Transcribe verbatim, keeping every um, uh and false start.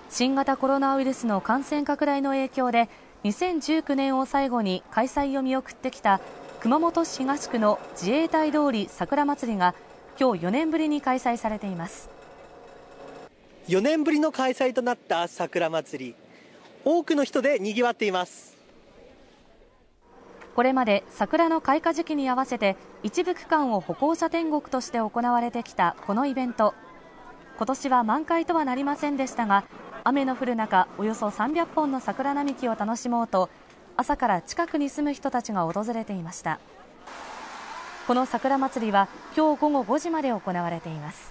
新型コロナウイルスの感染拡大の影響でにせんじゅうきゅうねんを最後に開催を見送ってきた熊本市東区の自衛隊通り桜まつりが今日よねんぶりに開催されています。 よねんぶりの開催となった桜まつり、多くの人で賑わっています。 これまで桜の開花時期に合わせて一部区間を歩行者天国として行われてきたこのイベント、今年は満開とはなりませんでしたが、雨の降る中、およそさんびゃっぽんの桜並木を楽しもうと朝から近くに住む人たちが訪れていました。この桜まつりは今日午後ごじまで行われています。